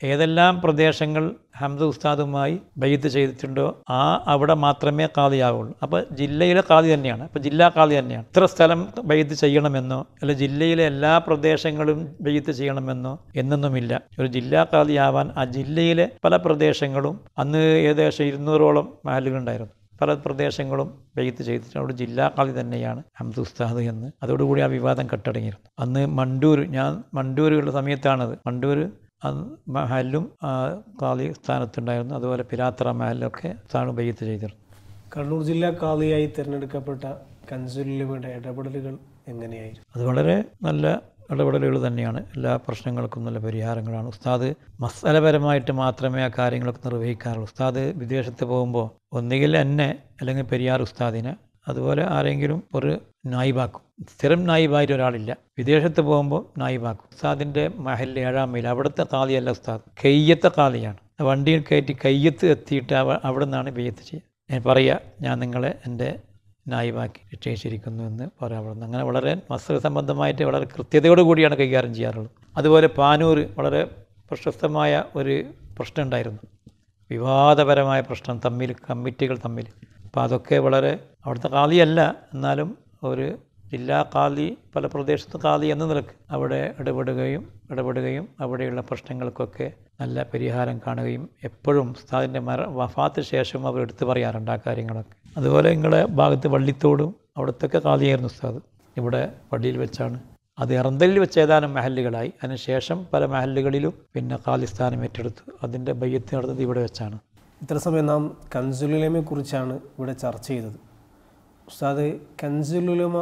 ഏതെല്ലാം പ്രദേശങ്ങൾ ഹംദ ഉസ്താദുമായി ബൈഅത്ത് ചെയ്തിട്ടുണ്ടോ അവിടെ മാത്രമേ ഖാദിയാവുള്ളൂ. അപ്പോൾ ജില്ലയിലെ ഖാദി തന്നെയാണ്, അപ്പോൾ ജില്ലാ ഖാദി തന്നെയാണ്. ഇത്ര സ്ഥലം ബൈഅത്ത് ചെയ്യണമെന്നോ അല്ല ജില്ലയിലെ എല്ലാ പ്രദേശങ്ങളും ബൈഅത്ത് ചെയ്യണമെന്നോ എന്നൊന്നുമില്ല. ഒരു ജില്ലാ ഖാദിയാവാൻ ആ ജില്ലയിലെ പല പ്രദേശങ്ങളും, അന്ന് ഏകദേശം 200ഓളം മഹല്ലുകളുണ്ടായിരുന്നു, പല പ്രദേശങ്ങളും ബൈഅത്ത് ചെയ്തിട്ട് അവിടെ ജില്ലാ ഖാദി തന്നെയാണ് ഹംദ ഉസ്താദ് എന്ന്. അതോടുകൂടി ആ വിവാദം കെട്ടടങ്ങിയിരുന്നു. അന്ന് ഞാൻ മണ്ടൂരുള്ള സമയത്താണത്. മണ്ടൂർ മഹല്ലും ഖാദി സ്ഥാനത്തുണ്ടായിരുന്നു. അതുപോലെ പിലാത്തറ മഹല്ലൊക്കെ സ്ഥാനം ബൈഅത്ത് ചെയ്തിരുന്നു. കണ്ണൂർ ജില്ലാ ഖാദിയായി തിരഞ്ഞെടുക്കപ്പെട്ട കൻസുലുലമയുടെ ഇടപെടലുകൾ എങ്ങനെയായിരുന്നു? അത് വളരെ നല്ല ഇടപെടലുകൾ തന്നെയാണ്. എല്ലാ പ്രശ്നങ്ങൾക്കും നല്ല പരിഹാരങ്ങളാണ്. ഉസ്താദ് മസലപരമായിട്ട് മാത്രമേ ആ കാര്യങ്ങളൊക്കെ നിർവഹിക്കാറുള്ളൂ. ഉസ്താദ് വിദേശത്ത് പോകുമ്പോൾ ഒന്നുകിൽ എന്നെ അല്ലെങ്കിൽ പെരിയാർ ഉസ്താദിനെ, അതുപോലെ ആരെങ്കിലും ഒരു നായിബാക്കും. സ്ഥിരം നായിബായിട്ട് ഒരാളില്ല. വിദേശത്ത് പോകുമ്പോൾ നായിബാക്കും. ഉസ്താദിൻ്റെ മഹൽ 7-ാം മൈൽ, അവിടുത്തെ ഖാദിയല്ല ഉസ്താദ്, കയ്യത്തെ ഖാദിയാണ്. വണ്ടിയിൽ കയറ്റി കയ്യത്ത് എത്തിയിട്ട് അവിടെ നിന്നാണ് ബൈഅത്ത് ചെയ്യുക. ഞാൻ പറയുക, ഞാൻ നിങ്ങളെ എൻ്റെ നായിബാക്കി നിശ്ചയിച്ചിരിക്കുന്നു എന്ന് പറയാറുണ്ട്. അങ്ങനെ വളരെ മസല സംബന്ധമായിട്ട് വളരെ കൃത്യതയോടു കൂടിയാണ് കൈകാര്യം ചെയ്യാറുള്ളത്. അതുപോലെ പാനൂർ വളരെ പ്രശസ്തമായ ഒരു പ്രശ്നം ഉണ്ടായിരുന്നു, വിവാദപരമായ പ്രശ്നം കമ്മിറ്റികൾ തമ്മിൽ. അപ്പോൾ അതൊക്കെ വളരെ, അവിടുത്തെ ഖാദിയല്ല എന്നാലും ഒരു ജില്ലാ ഖാദി, പല പ്രദേശത്ത് ഖാദി എന്ന നിലക്ക് അവിടെ ഇടപെടുകയും അവിടെയുള്ള പ്രശ്നങ്ങൾക്കൊക്കെ നല്ല പരിഹാരം കാണുകയും എപ്പോഴും ഉസ്താദിൻ്റെ വഫാത്തിന് ശേഷം അവർ എടുത്തു പറയാറുണ്ട് ആ കാര്യങ്ങളൊക്കെ. അതുപോലെ നിങ്ങളുടെ ഭാഗത്ത് വള്ളിത്തോടും അവിടത്തൊക്കെ ഖാദിയായിരുന്നു ഉസ്താദ്. ഇവിടെ പള്ളിയിൽ വെച്ചാണ്. അത് എറന്തലിൽ വെച്ച് ഏതാനും മഹല്ലുകളായി. അതിനുശേഷം പല മഹല്ലുകളിലും പിന്നെ ഖാദി സ്ഥാനം ഏറ്റെടുത്തു. അതിൻ്റെ ബൈഅത്ത് നടന്നത് ഇവിടെ വെച്ചാണ്. ഇത്ര സമയം നാം കൻസുലുലമയെക്കുറിച്ചാണ് ഇവിടെ ചർച്ച ചെയ്തത്. ഉസ്താദ് കൻസുലുലമ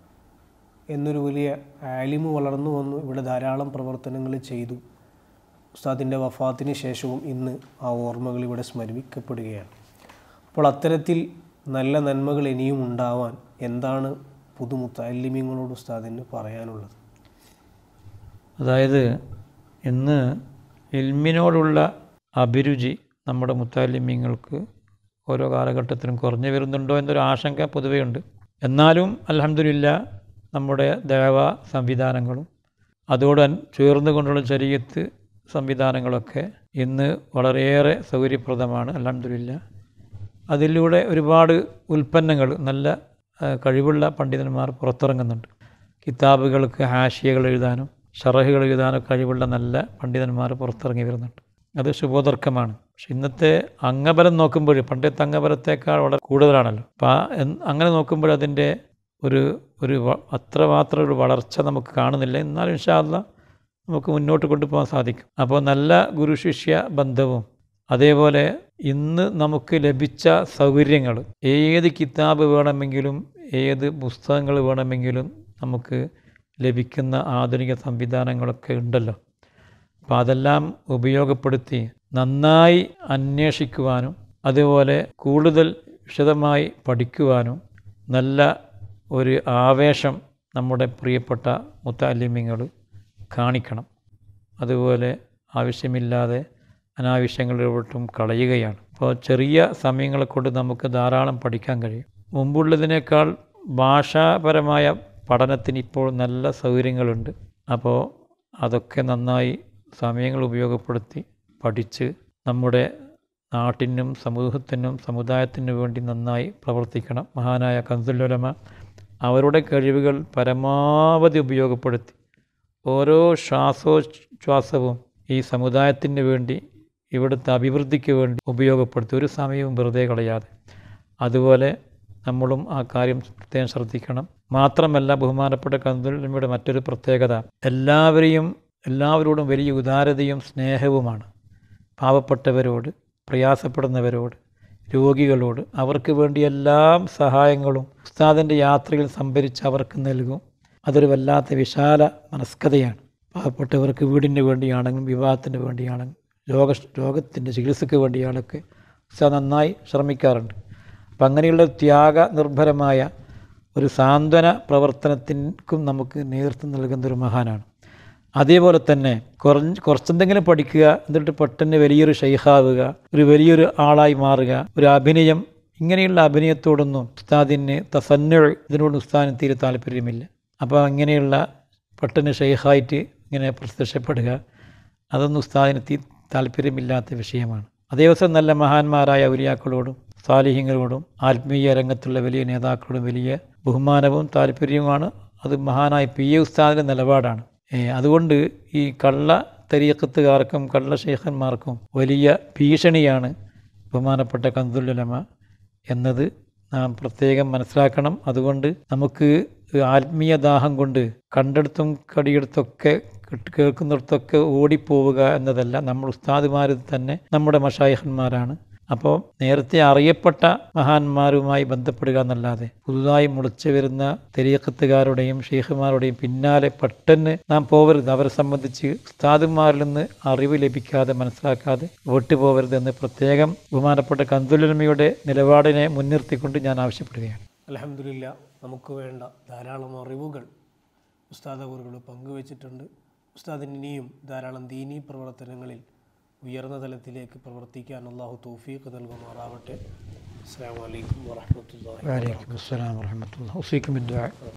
എന്നൊരു വലിയ ആലിമ് വളർന്നു വന്നു, ഇവിടെ ധാരാളം പ്രവർത്തനങ്ങൾ ചെയ്തു. ഉസ്താദിൻ്റെ വഫാത്തിന് ശേഷവും ഇന്ന് ആ ഓർമ്മകൾ ഇവിടെ സ്മരിക്കപ്പെടുകയാണ്. അപ്പോൾ അത്തരത്തിൽ നല്ല നന്മകൾ ഇനിയും ഉണ്ടാവാൻ എന്താണ് പുതുമുത്തഅല്ലിമീങ്ങളോട് ഉസ്താദിന് പറയാനുള്ളത്? അതായത് ഇന്ന് ഇൽമിനോടുള്ള അഭിരുചി നമ്മുടെ മുത്തഅല്ലിമീങ്ങൾക്ക് ഓരോ കാലഘട്ടത്തിലും കുറഞ്ഞു വരുന്നുണ്ടോ എന്നൊരു ആശങ്ക പൊതുവെയുണ്ട്. എന്നാലും അൽഹംദുലില്ലാ നമ്മുടെ ദഅവ സംവിധാനങ്ങളും അതോട് ചേർന്നുകൊണ്ടുള്ള ശരീഅത്ത് സംവിധാനങ്ങളൊക്കെ ഇന്ന് വളരെയേറെ സൗകര്യപ്രദമാണ്. അൽഹംദുലില്ലാ അതിലൂടെ ഒരുപാട് ഉൽപ്പന്നങ്ങൾ, നല്ല കഴിവുള്ള പണ്ഡിതന്മാർ പുറത്തിറങ്ങുന്നുണ്ട്. കിതാബുകൾക്ക് ഹാഷിയകൾ എഴുതാനും ഷറഹുകൾ എഴുതാനും കഴിവുള്ള നല്ല പണ്ഡിതന്മാർ പുറത്തിറങ്ങി വരുന്നുണ്ട്. അത് ശുഭോദർക്കമാണ്. പക്ഷെ ഇന്നത്തെ അംഗബലം നോക്കുമ്പോൾ പണ്ടത്തെ അംഗബലത്തേക്കാൾ വളരെ കൂടുതലാണല്ലോ. അപ്പം അങ്ങനെ നോക്കുമ്പോൾ അതിൻ്റെ ഒരു അത്രമാത്രം ഒരു വളർച്ച നമുക്ക് കാണുന്നില്ല. എന്നാലും ഇൻഷാ അല്ലാഹ് നമുക്ക് മുന്നോട്ട് കൊണ്ടുപോകാൻ സാധിക്കും. അപ്പോൾ നല്ല ഗുരുശിഷ്യ ബന്ധവും അതേപോലെ ഇന്ന് നമുക്ക് ലഭിച്ച സൗകര്യങ്ങൾ, ഏത് കിതാബ് വേണമെങ്കിലും ഏത് പുസ്തകങ്ങൾ വേണമെങ്കിലും നമുക്ക് ലഭിക്കുന്ന ആധുനിക സംവിധാനങ്ങളൊക്കെ ഉണ്ടല്ലോ. അപ്പോൾ അതെല്ലാം ഉപയോഗപ്പെടുത്തി നന്നായി അന്വേഷിക്കുവാനും അതുപോലെ കൂടുതൽ വിശദമായി പഠിക്കുവാനും നല്ല ഒരു ആവേശം നമ്മുടെ പ്രിയപ്പെട്ട മുത്തഅല്ലിമീങ്ങൾ കാണിക്കണം. അതുപോലെ ആവശ്യമില്ലാതെ അനാവശ്യങ്ങളിലോട്ടും കളയുകയാണ്. അപ്പോൾ ചെറിയ സമയങ്ങളെ കൊണ്ട് നമുക്ക് ധാരാളം പഠിക്കാൻ കഴിയും. മുമ്പുള്ളതിനേക്കാൾ ഭാഷാപരമായ പഠനത്തിന് ഇപ്പോൾ നല്ല സൗകര്യങ്ങളുണ്ട്. അപ്പോൾ അതൊക്കെ നന്നായി സമയങ്ങൾ ഉപയോഗപ്പെടുത്തി പഠിച്ച് നമ്മുടെ നാട്ടിനും സമൂഹത്തിനും സമുദായത്തിനു വേണ്ടി നന്നായി പ്രവർത്തിക്കണം. മഹാനായ കൻസുലുലമ അവരുടെ കഴിവുകൾ പരമാവധി ഉപയോഗപ്പെടുത്തി ഓരോ ശ്വാസോച്ഛ്വാസവും ഈ സമുദായത്തിന് വേണ്ടി, ഇവിടുത്തെ അഭിവൃദ്ധിക്ക് വേണ്ടി ഉപയോഗപ്പെടുത്തി ഒരു സമയവും വെറുതെ കളയാതെ. അതുപോലെ നമ്മളും ആ കാര്യം പ്രത്യേകം ശ്രദ്ധിക്കണം. മാത്രമല്ല ബഹുമാനപ്പെട്ട കൻസുലുലമയുടെ മറ്റൊരു പ്രത്യേകത എല്ലാവരോടും വലിയ ഉദാരതയും സ്നേഹവുമാണ്. പാവപ്പെട്ടവരോട്, പ്രയാസപ്പെടുന്നവരോട്, രോഗികളോട് അവർക്ക് വേണ്ടി എല്ലാം സഹായങ്ങളും ഉസ്താദിൻ്റെ യാത്രയിൽ സംഭരിച്ച് അവർക്ക് നൽകും. അതൊരു വല്ലാത്ത വിശാല മനസ്കതയാണ്. പാവപ്പെട്ടവർക്ക് വീടിന് വേണ്ടിയാണെങ്കിലും വിവാഹത്തിന് വേണ്ടിയാണെങ്കിലും രോഗത്തിൻ്റെ ചികിത്സയ്ക്ക് വേണ്ടിയാണൊക്കെ ഉസ്താദ് നന്നായി ശ്രമിക്കാറുണ്ട്. അപ്പം അങ്ങനെയുള്ള ത്യാഗനിർഭരമായ ഒരു സാന്ത്വന പ്രവർത്തനത്തിനും നമുക്ക് നേതൃത്വം നൽകുന്നൊരു മഹാനാണ്. അതേപോലെ തന്നെ കുറച്ചെന്തെങ്കിലും പഠിക്കുക, എന്നിട്ട് പെട്ടെന്ന് വലിയൊരു ഷെയ്ഖാവുക, ഒരു വലിയൊരു ആളായി മാറുക, ഒരു അഭിനയം, ഇങ്ങനെയുള്ള അഭിനയത്തോടൊന്നും ഉസ്താദിന് ഇതിനോട് ഉസ്താദിന് തീരെ താല്പര്യമില്ല. അപ്പോൾ അങ്ങനെയുള്ള പെട്ടെന്ന് ഷെയ്ഖായിട്ട് ഇങ്ങനെ പ്രത്യക്ഷപ്പെടുക, അതൊന്നും ഉസ്താദിന് താല്പര്യമില്ലാത്ത വിഷയമാണ്. അതേവസം നല്ല മഹാന്മാരായ ഔലിയാക്കളോടും സാലിഹ്യങ്ങളോടും ആത്മീയ രംഗത്തുള്ള വലിയ നേതാക്കളോടും വലിയ ബഹുമാനവും താല്പര്യവുമാണ്. അത് മഹാനായ പി എ ഉസ്താദിൻ്റെ നിലപാടാണ്. അതുകൊണ്ട് ഈ കള്ള തരീഖത്തുകാർക്കും കള്ള ശൈഖന്മാർക്കും വലിയ ഭീഷണിയാണ് ബഹുമാനപ്പെട്ട കൻസുൽ ഉലമ എന്നത് നാം പ്രത്യേകം മനസ്സിലാക്കണം. അതുകൊണ്ട് നമുക്ക് ആത്മീയ ദാഹം കൊണ്ട് കണ്ടെടുത്തും കടിയെടുത്തൊക്കെ കേൾക്കുന്നിടത്തൊക്കെ ഓടിപ്പോവുക എന്നതല്ല. നമ്മൾ ഉസ്താദുമാർ തന്നെ നമ്മുടെ മശായിഖന്മാരാണ്. അപ്പോൾ നേരത്തെ അറിയപ്പെട്ട മഹാന്മാരുമായി ബന്ധപ്പെടുക എന്നല്ലാതെ പുതുതായി മുളച്ചു വരുന്ന തരീഖത്തുകാരുടെയും ഷെയ്ഖുമാരുടെയും പിന്നാലെ പെട്ടെന്ന് നാം പോകരുത്. അവരെ സംബന്ധിച്ച് ഉസ്താദുമാരിൽ നിന്ന് അറിവ് ലഭിക്കാതെ മനസ്സിലാക്കാതെ വിട്ടുപോകരുത് എന്ന് പ്രത്യേകം ബഹുമാനപ്പെട്ട കൻസുൽ ഉലമയുടെ നിലപാടിനെ മുൻനിർത്തിക്കൊണ്ട് ഞാൻ ആവശ്യപ്പെടുകയാണ്. അൽഹംദുലില്ലാ, നമുക്ക് വേണ്ട ധാരാളം അറിവുകൾ ഉസ്താദ് അവറുകൾ പങ്കുവച്ചിട്ടുണ്ട്. ഉസ്താദിന് ഇനിയും ധാരാളം ദീനീ പ്രവർത്തനങ്ങളിൽ ഉയർന്ന തലത്തിലേക്ക് പ്രവർത്തിക്കാൻ അല്ലാഹു തൗഫീഖ് നൽകുമാറാവട്ടെ. അസ്സലാമു അലൈക്കും വറഹ്മത്തുള്ളാഹി വഅലൈക്കും അസ്സലാം വറഹ്മത്തുള്ളാഹി.